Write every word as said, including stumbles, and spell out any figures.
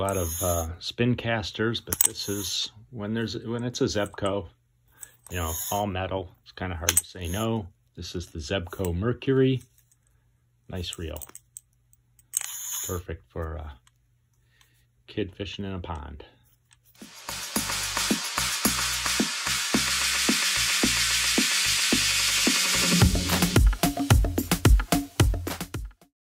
lot of uh, spincasters, but this is when there's when it's a ZEBCO, you know, all metal. It's kind of hard to say no. This is the ZEBCO Mercury. Nice reel. Perfect for a kid fishing in a pond.